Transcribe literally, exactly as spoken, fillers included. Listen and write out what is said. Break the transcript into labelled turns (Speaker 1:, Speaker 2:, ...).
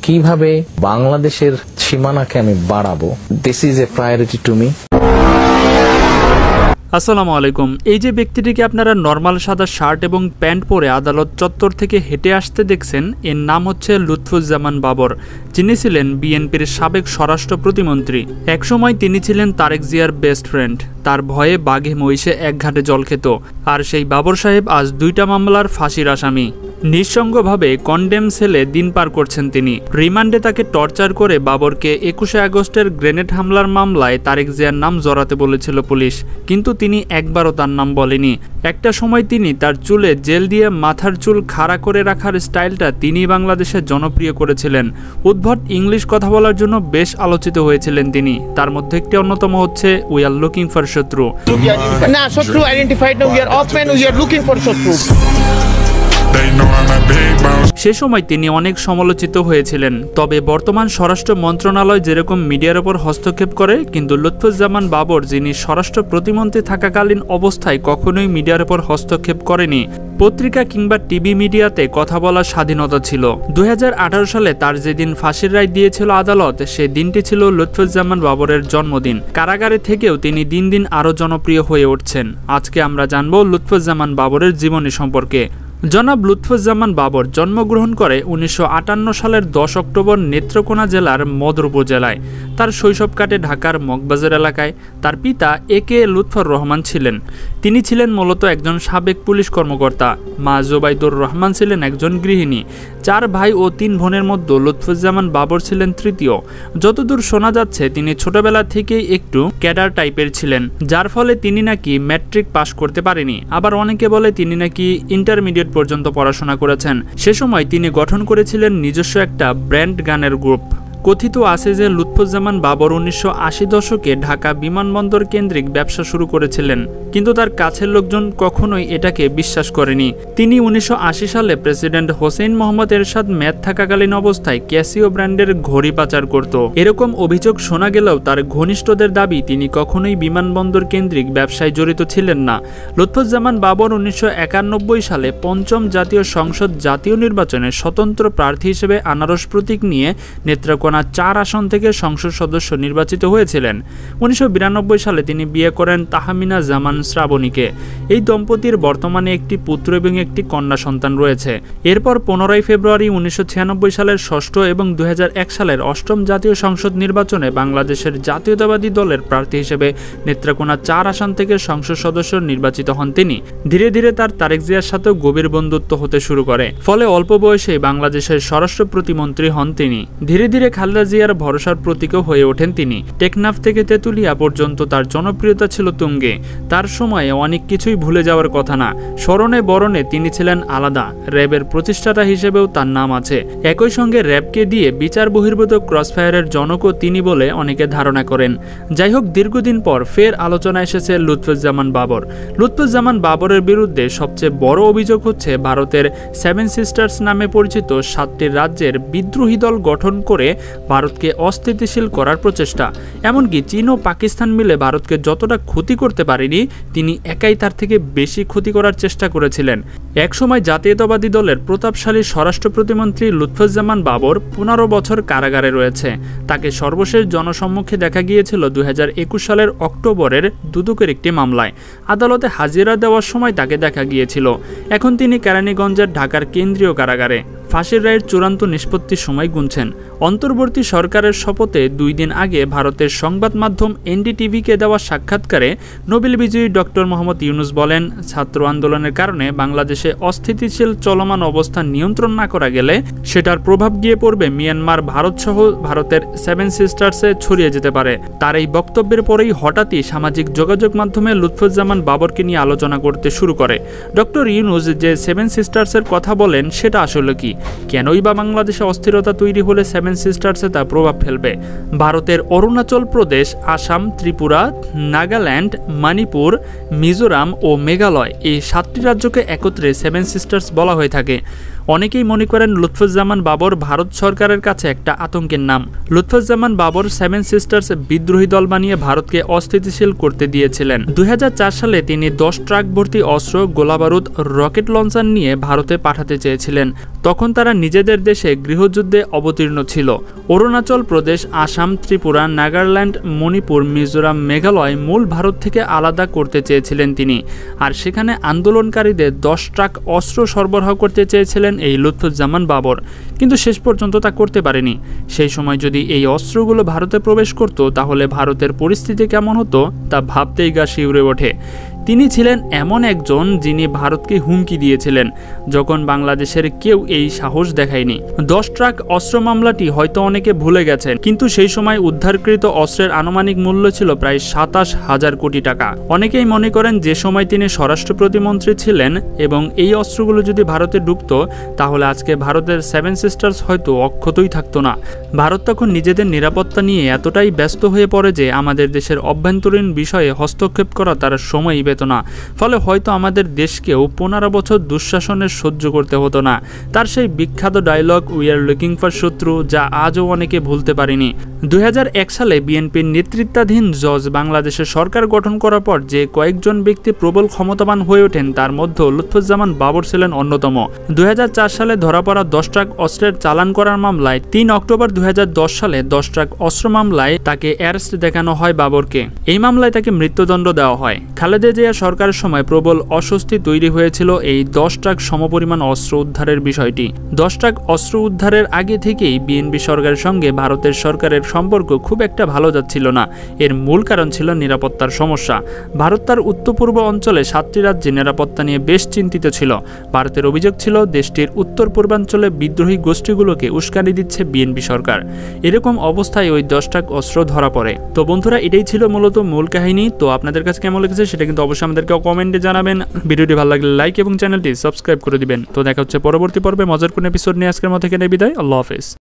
Speaker 1: কিভাবে বাংলাদেশের সীমানাকে আমি বাড়াবো, this is a priority to me.
Speaker 2: আসসালামু আলাইকুম। এই যে ব্যক্তিটিকে আপনারা নর্মাল সাদা শার্ট এবং প্যান্ট পরে আদালত চত্বর থেকে হেঁটে আসতে দেখছেন, এর নাম হচ্ছে লুৎফুজ্জামান বাবর, যিনি ছিলেন বিএনপির সাবেক স্বরাষ্ট্র প্রতিমন্ত্রী। একসময় তিনি ছিলেন তারেক জিয়ার বেস্ট ফ্রেন্ড। তার ভয়ে বাঘে মহিষে এক ঘাটে জল খেত। আর সেই বাবর সাহেব আজ দুইটা মামলার ফাঁসির আসামি। নিঃসঙ্গভাবে কন্ডেম সেলে দিন পার করছেন তিনি। রিমান্ডে তাকে টর্চার করে বাবরকে একুশে আগস্টের গ্রেনেড হামলার মামলায় তারেক জিয়ার নাম জড়াতে বলেছিল পুলিশ, কিন্তু তিনি একবারও তার নাম বলেনি। একটা সময় তিনি তার চুলে জেল দিয়ে মাথার চুল খাড়া করে রাখার স্টাইলটা তিনি বাংলাদেশে জনপ্রিয় করেছিলেন। উদ্ভট ইংলিশ কথা বলার জন্য বেশ আলোচিত হয়েছিলেন তিনি। তার মধ্যে একটি অন্যতম হচ্ছে উই আর লুকিং ফর শত্রু।
Speaker 3: না, শত্রু আইডেন্টিফাইড না, we are of man, we are looking for শত্রু।
Speaker 2: সে সময় তিনি অনেক সমালোচিত হয়েছিলেন। তবে বর্তমান স্বরাষ্ট্র মন্ত্রণালয় যেরকম মিডিয়ার ওপর হস্তক্ষেপ করে, কিন্তু লুৎফুজ্জামান বাবর, যিনি স্বরাষ্ট্র প্রতিমন্ত্রী থাকাকালীন অবস্থায় কখনোই মিডিয়ার ওপর হস্তক্ষেপ করেনি। পত্রিকা কিংবা টিভি মিডিয়াতে কথা বলার স্বাধীনতা ছিল। দুই হাজার আঠারো সালে তার যেদিন ফাঁসির রায় দিয়েছিল আদালত, সে দিনটি ছিল লুৎফুজ্জামান বাবরের জন্মদিন। কারাগারে থেকেও তিনি দিন দিন আরও জনপ্রিয় হয়ে উঠছেন। আজকে আমরা জানব লুৎফুজ্জামান বাবরের জীবনী সম্পর্কে। জনাব লুৎফুজ্জামান বাবর জন্মগ্রহণ করে উনিশশো আটান্ন সালের দশ অক্টোবর নেত্রকোনা জেলার মদর উপজেলায়। তার শৈশব কাটে ঢাকার মগবাজার এলাকায়। তার পিতা এ কে লুৎফর রহমান ছিলেন। তিনি ছিলেন মূলত একজন সাবেক পুলিশ কর্মকর্তা। মা জোবাইদুর রহমান ছিলেন একজন গৃহিণী। চার ভাই ও তিন বোনের মধ্যে লুৎফুজ্জামান বাবর ছিলেন তৃতীয়। যতদূর শোনা যাচ্ছে তিনি ছোটবেলা থেকেই একটু ক্যাডার টাইপের ছিলেন, যার ফলে তিনি নাকি ম্যাট্রিক পাশ করতে পারেনি। আবার অনেকে বলে তিনি নাকি ইন্টারমিডিয়েট পর্যন্ত পড়াশোনা করেছেন। সে সময় তিনি গঠন করেছিলেন নিজস্ব একটা ব্র্যান্ড গানের গ্রুপ। কথিত আছে যে লুৎফুজ্জামান বাবর উনিশশো আশি দশকে ঢাকা বিমানবন্দর কেন্দ্রিক ব্যবসা শুরু করেছিলেন, কিন্তু তার কাছের লোকজন কখনোই এটাকে বিশ্বাস করেনি। তিনি উনিশশো আশি সালে প্রেসিডেন্ট হোসেন মোহাম্মদ এরশাদ মেয়াদ থাকাকালীন অবস্থায় ক্যাসিও ব্র্যান্ডের ঘড়ি পাচার করত। এরকম অভিযোগ শোনা গেলেও তার ঘনিষ্ঠদের দাবি তিনি কখনোই বিমানবন্দর কেন্দ্রিক ব্যবসায় জড়িত ছিলেন না। লুৎফুজ্জামান বাবর উনিশশো একানব্বই সালে পঞ্চম জাতীয় সংসদ জাতীয় নির্বাচনে স্বতন্ত্র প্রার্থী হিসেবে আনারস প্রতীক নিয়ে নেত্রকোনা চার আসন থেকে সংসদ সদস্য নির্বাচিত হয়েছিলেন। উনিশশো বিরানব্বই সালে তিনি বিয়ে করেন তাহমিনা জামান শ্রাবণীকে। এই দম্পতির বর্তমানে একটি পুত্র এবং একটি কন্যা সন্তান রয়েছে। এরপর পনেরোই ফেব্রুয়ারি উনিশশো ছিয়ানব্বই সালের ষষ্ঠ এবং দুই হাজার এক সালের অষ্টম জাতীয় সংসদ নির্বাচনে বাংলাদেশের জাতীয়তাবাদী দলের প্রার্থী হিসেবে নেত্রকোনা চার আসন থেকে সংসদ সদস্য নির্বাচিত হন তিনি। ধীরে ধীরে তার তারেক জিয়ার সাথেও গভীর বন্ধুত্ব হতে শুরু করে, ফলে অল্প বয়সে বাংলাদেশের স্বরাষ্ট্র প্রতিমন্ত্রী হন তিনি। ধীরে ধীরে খালেদা জিয়ার ভরসার প্রতীকও হয়ে ওঠেন তিনি। টেকনাফ থেকে তেতুলিয়া পর্যন্ত তার জনপ্রিয়তা ছিল তুঙ্গে। তার সময়ে অনেক কিছুই ভুলে যাওয়ার কথা না। স্মরণে বরণে তিনি ছিলেন আলাদা। র্যাবের প্রতিষ্ঠাতা হিসেবেও তার নাম আছে। একই সঙ্গে র্যাবকে দিয়ে বিচার বহির্ভূত ক্রসফায়ারের জনকও তিনি বলে অনেকে ধারণা করেন। যাই হোক, দীর্ঘদিন পর ফের আলোচনা এসেছে লুৎফুজ্জামান বাবর। লুৎফুজ্জামান বাবরের বিরুদ্ধে সবচেয়ে বড় অভিযোগ হচ্ছে ভারতের সেভেন সিস্টার্স নামে পরিচিত সাতটি রাজ্যের বিদ্রোহী দল গঠন করে ভারতকে অস্থিতিশীল করার প্রচেষ্টা। এমনকি চীন ও পাকিস্তান মিলে ভারতকে যতটা ক্ষতি করতে পারেনি, তিনি একাই তার থেকে বেশি ক্ষতি করার চেষ্টা করেছিলেন। একসময় জাতীয়তাবাদী দলের প্রতাপশালী স্বরাষ্ট্র প্রতিমন্ত্রী লুৎফুজ্জামান বাবর পনেরো বছর কারাগারে রয়েছে। তাকে সর্বশেষ জনসম্মুখে দেখা গিয়েছিল দুই হাজার একুশ সালের অক্টোবরের দুদকের একটি মামলায়। আদালতে হাজিরা দেওয়ার সময় তাকে দেখা গিয়েছিল। এখন তিনি কেরানীগঞ্জের ঢাকার কেন্দ্রীয় কারাগারে। ফাঁসির রায়ের চূড়ান্ত নিষ্পত্তির সময় গুনছেন। অন্তর্বর্তী সরকারের শপথে দুই দিন আগে ভারতের সংবাদ মাধ্যম এনডিটিভিকে দেওয়া সাক্ষাৎকারে নোবেল বিজয়ী ডক্টর মোহাম্মদ ইউনুস বলেন, ছাত্র আন্দোলনের কারণে বাংলাদেশে অস্থিতিশীল চলমান অবস্থা নিয়ন্ত্রণ না করা গেলে সেটার প্রভাব গিয়ে পড়বে মিয়ানমার, ভারত সহ ভারতের সেভেন সিস্টার্সে ছড়িয়ে যেতে পারে। তার এই বক্তব্যের পরেই হঠাৎই সামাজিক যোগাযোগ মাধ্যমে লুৎফুজ্জামান বাবরকে নিয়ে আলোচনা করতে শুরু করে। ডক্টর ইউনুস যে সেভেন সিস্টার্সের কথা বলেন সেটা আসলে কি? কেনই বা বাংলাদেশে অস্থিরতা তৈরি হলে সেভেন সিস্টার্সে তা প্রভাব ফেলবে? ভারতের অরুণাচল প্রদেশ, আসাম, ত্রিপুরা, নাগাল্যান্ড, মণিপুর, মিজোরাম ও মেঘালয় এই সাতটি রাজ্যকে একত্রে সেভেন সিস্টার্স বলা হয়ে থাকে। অনেকেই মনে করেন লুৎফুজ্জামান বাবর ভারত সরকারের কাছে একটা আতঙ্কের নাম। লুৎফুজ্জামান বাবর সেভেন সিস্টার্স বিদ্রোহী দল বানিয়ে ভারতকে অস্থিতিশীল করতে দিয়েছিলেন। দুই হাজার চার সালে তিনি দশ ট্রাক ভর্তি অস্ত্র, গোলাবারুদ, রকেট লঞ্চার নিয়ে ভারতে পাঠাতে চেয়েছিলেন। তখন তারা নিজেদের দেশে গৃহযুদ্ধে অবতীর্ণ ছিল। অরুণাচল প্রদেশ, আসাম, ত্রিপুরা, নাগাল্যান্ড, মণিপুর, মিজোরাম, মেঘালয় মূল ভারত থেকে আলাদা করতে চেয়েছিলেন তিনি। আর সেখানে আন্দোলনকারীদের দশ ট্রাক অস্ত্র সরবরাহ করতে চেয়েছিলেন এই লুৎফুজ্জামান বাবর, কিন্তু শেষ পর্যন্ত তা করতে পারেনি। সেই সময় যদি এই অস্ত্রগুলো ভারতে প্রবেশ করত তাহলে ভারতের পরিস্থিতি কেমন হতো তা ভাবতেই গা শিউরে ওঠে। তিনি ছিলেন এমন একজন যিনি ভারতকে হুমকি দিয়েছিলেন যখন বাংলাদেশের কেউ এই সাহস দেখায়নি। দশ ট্রাক অস্ত্র মামলাটি হয়তো অনেকে ভুলে গেছেন, কিন্তু সেই সময় উদ্ধারকৃত অস্ত্রের আনুমানিক মূল্য ছিল প্রায় সাতাশ হাজার কোটি টাকা। অনেকেই মনে করেন যে সময় তিনি স্বরাষ্ট্র প্রতিমন্ত্রী ছিলেন এবং এই অস্ত্রগুলো যদি ভারতে ঢুকত তাহলে আজকে ভারতের সেভেন সিস্টার্স হয়তো অক্ষতই থাকতো না। ভারত তখন নিজেদের নিরাপত্তা নিয়ে এতটাই ব্যস্ত হয়ে পড়ে যে আমাদের দেশের অভ্যন্তরীণ বিষয়ে হস্তক্ষেপ করা তার সময়ই পেত না। ফলে হয়তো আমাদের দেশকেও পনেরো বছর দুঃশাসনের সহ্য করতে হতো না। তার সেই বিখ্যাত dialogue we are looking for শত্রু, যা আজও অনেকে ভুলতে পারেনি। দুই হাজার এক সালে বিএনপির নেতৃত্বাধীন জজ বাংলাদেশের সরকার গঠন করার পর যে কয়েকজন ব্যক্তি প্রবল ক্ষমতাবান হয়ে ওঠেন তার মধ্যে লুৎফুজ্জামান বাবর ছিলেন অন্যতম। দুই হাজার চার সালে ধরা পড়া দশ ট্রাক অস্ত্রের চালান করার মামলায় তিন অক্টোবর দুই হাজার দশ সালে দশ ট্রাক অস্ত্র মামলায় তাকে অ্যারেস্ট দেখানো হয় বাবরকে। এই মামলায় তাকে মৃত্যুদণ্ড দেওয়া হয়। খালেদা জিয়া সরকারের সময় প্রবল অস্বস্তি তৈরি হয়েছিল এই দশ ট্রাক সমপরিমাণ অস্ত্র উদ্ধারের বিষয়টি। দশ ট্রাক অস্ত্র উদ্ধারের আগে থেকেই বিএনপি সরকারের সঙ্গে ভারতের সরকারের সম্পর্ক খুব একটা ভালো যাচ্ছিল না। এর মূল কারণ ছিল নিরাপত্তার সমস্যা। ভারত তার উত্তর পূর্ব অঞ্চলে সাতটি রাজ্যে নিরাপত্তা নিয়ে বেশ চিন্তিত ছিল। ভারতের অভিযোগ ছিল দেশটির উত্তর পূর্বাঞ্চলে বিদ্রোহী গোষ্ঠীগুলোকে উস্কানি দিচ্ছে বিএনপি সরকার। এরকম অবস্থায় ওই দশ ট্রাক অস্ত্র ধরা পড়ে। তো বন্ধুরা, এটাই ছিল মূলত মূল কাহিনী। তো আপনাদের কাছে কেমন লেগেছে সেটা কিন্তু অবশ্যই আমাদেরকে কমেন্টে জানাবেন। ভিডিওটি ভালো লাগলে লাইক এবং চ্যানেলটি সাবস্ক্রাইব করে দিবেন। তো দেখা হচ্ছে পরবর্তী পর্বে মজার কোন এপিসোড নিয়ে। আজকের মতো এখানে বিদায়। আল্লাহ হাফেজ।